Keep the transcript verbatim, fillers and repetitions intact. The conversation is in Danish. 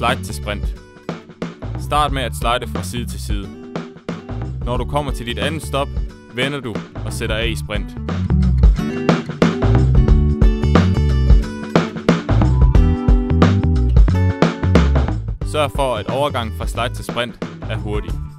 slide til sprint. Start med at slide fra side til side. Når du kommer til dit andet stop, vender du og sætter af i sprint. Sørg for, at overgangen fra slide til sprint er hurtig.